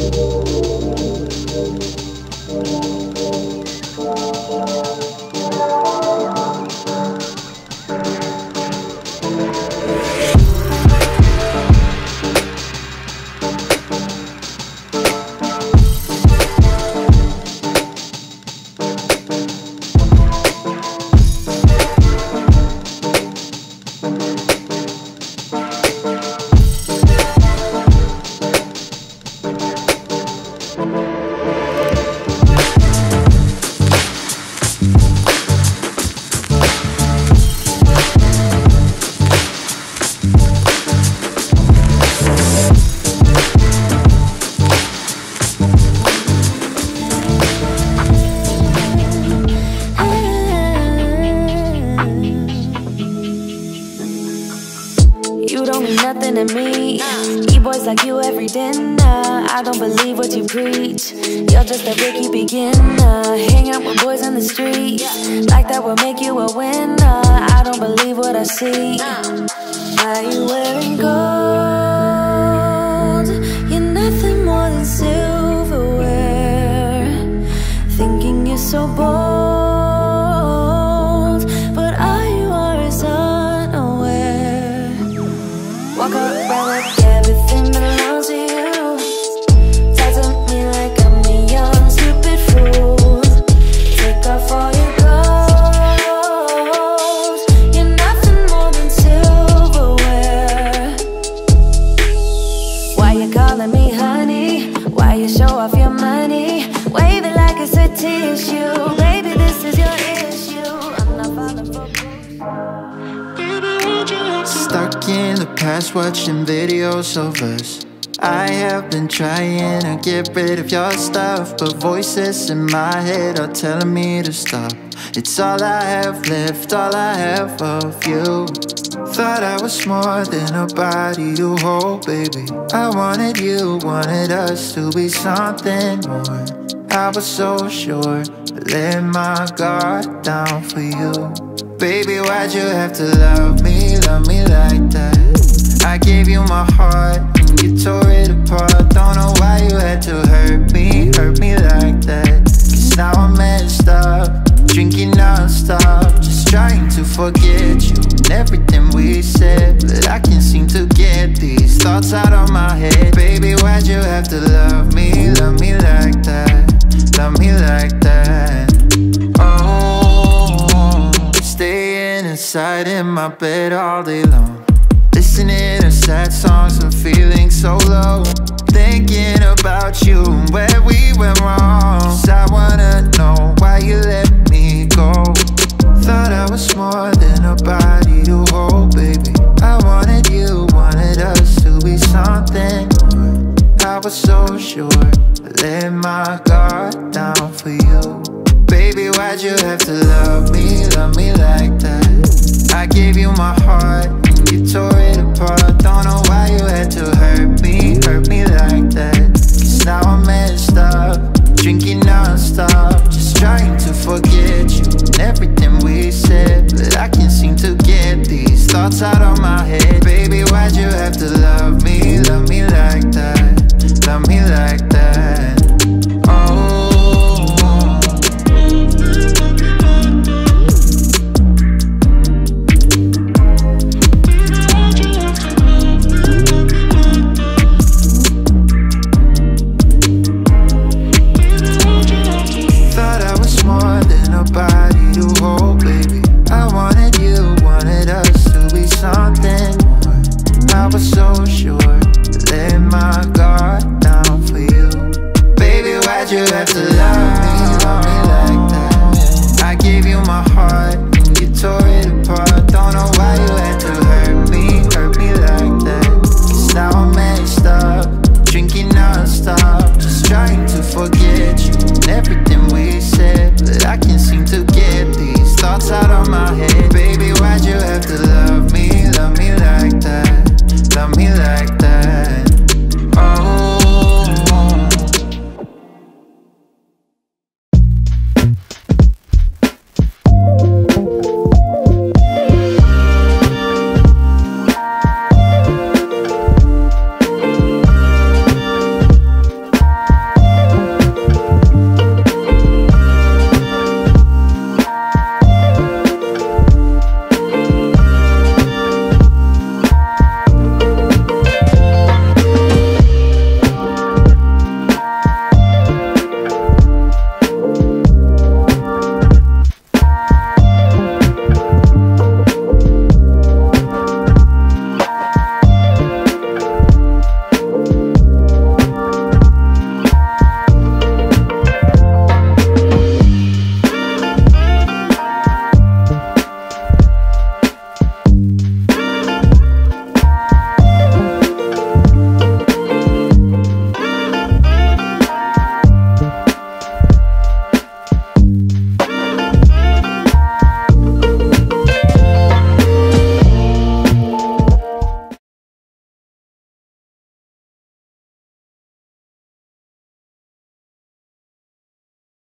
You don't mean nothing to me. E-boys like you every dinner. I don't believe what you preach. You're just a rookie beginner. Hang out with boys in the street. Like that will make you a winner. I don't believe what I see. Why you wearing gold? You're nothing more than silverware. Thinking you're so bold, but all you are is unaware. Walk around like everything belongs to you. Talk to me like I'm a young stupid fool. Take off all your clothes. You're nothing more than silverware. Why you calling me honey? Why you show off your money? Wave it like it's a tissue. Baby, this is your issue. I'm not falling for Stuck in the past watching videos of us. I have been trying to get rid of your stuff, but voices in my head are telling me to stop. It's all I have left, all I have of you. Thought I was more than a body to hold, baby. I wanted you, wanted us to be something more. I was so sure, I let my guard down for you. Baby, why'd you have to love me like that? I gave you my heart and you tore it apart. Don't know why you had to hurt me like that. Cause now I'm messed up, drinking non-stop, just trying to forget you and everything we said. But I can't seem to get these thoughts out of my head. Baby, why'd you have to love me like that? Love me like that. Oh, staying inside in my bed all day long, listening to sad songs and feeling so low. Thinking about you and where we went wrong. Cause I wanna know why you let me go. Thought I was more than a body to hold, baby. I wanted you, wanted us to be something more. I was so sure, I let my guard down for you. Baby, why'd you have to love me like that? I gave you my heart and you tore it apart. Don't know why you had to hurt me like that. Cause now I'm messed up, drinking non-stop, just trying to forget you and everything we said. But I can't seem to get these thoughts out of my head. Baby, why'd you have to love me like that? Love me like that. Oh, body to hold, baby. I wanted you, wanted us to be something more. I was so sure, I let my guard down for you. Baby, why'd you have to